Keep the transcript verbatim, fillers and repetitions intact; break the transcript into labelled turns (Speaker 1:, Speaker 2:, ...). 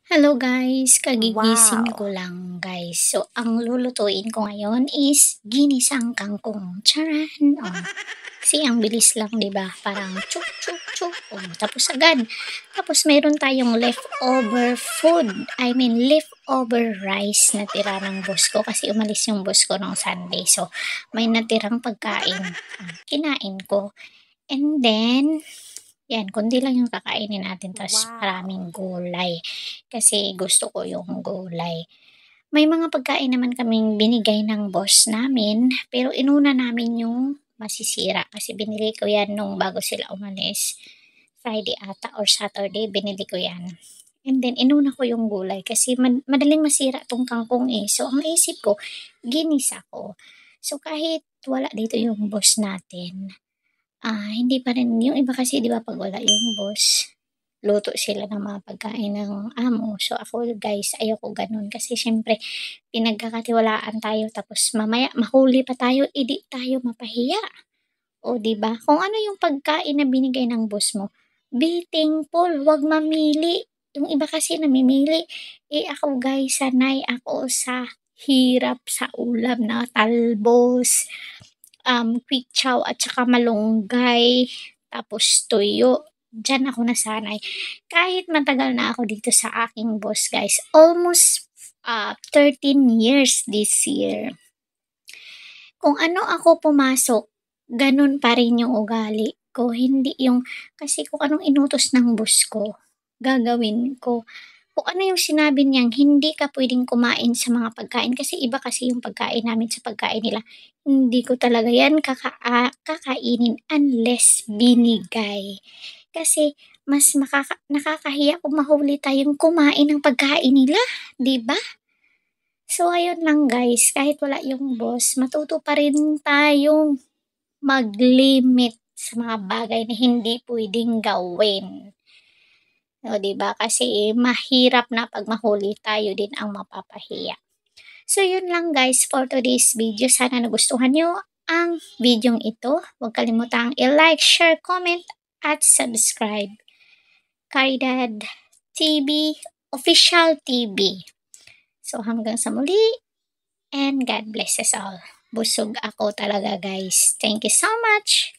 Speaker 1: Hello guys, kagigising ko
Speaker 2: Wow!
Speaker 1: lang guys. So, ang lulutuin ko ngayon is ginisang kangkong. Charan! Oh, kasi ang bilis lang, 'di ba? Parang chuk chuk chuk. Oh, tapos agad. Tapos meron tayong leftover food. I mean, leftover rice na tira ng boss ko kasi umalis yung boss ko nung Sunday. So, may natirang pagkain. Ah, kinain ko. And then, yan, kundi lang yung kakainin natin tapos
Speaker 2: Wow!
Speaker 1: maraming gulay. Kasi gusto ko yung gulay. May mga pagkain naman kaming binigay ng boss namin, pero inuna namin yung masisira kasi binili ko yan nung bago sila umalis. Friday ata or Saturday, binili ko yan. And then, inuna ko yung gulay kasi mad- madaling masira tong kangkong eh. So, ang isip ko, ginisa ko. So, kahit wala dito yung boss natin, Ah, hindi pa rin yung iba kasi 'di ba 'pag wala yung boss, luto sila ng mga pagkain ng amo. So ako guys, ayoko gano'n kasi siyempre pinagkakatiwalaan tayo tapos mamaya mahuli pa tayo, eh, tayo mapahiya, o 'di ba? Kung ano yung pagkain na binigay ng boss mo, be thankful, 'wag mamili. Yung iba kasi namimili, eh, ako guys sanay ako sa hirap sa ulam na talbos, um, quick chow at saka malunggay, tapos tuyo. Diyan ako nasanay. Kahit matagal na ako dito sa aking boss, guys. Almost uh, thirteen years this year. Kung ano ako pumasok, ganun pa rin yung ugali ko. Hindi yung, kasi kung anong inutos ng boss ko, gagawin ko. Kung ano yung sinabi niyang hindi ka puwedeng kumain sa mga pagkain kasi iba kasi yung pagkain namin sa pagkain nila. Hindi ko talaga yan kaka ah, kakainin unless binigay. Kasi mas makaka nakakahiya kung mahuli tayong kumain ng pagkain nila, 'di ba? So ayun lang guys, kahit wala yung boss, matuto pa rin tayong mag-limit sa mga bagay na hindi puwedeng gawin. O 'di ba, kasi mahirap na 'pag mahuli tayo din ang mapapahiya. So yun lang guys for today's video, sana nagustuhan niyo ang videong ito. Huwag kalimutang i-like, share, comment, at subscribe. Caridad T V, Official T V. So hanggang sa muli, and God bless us all. Busog ako talaga guys. Thank you so much!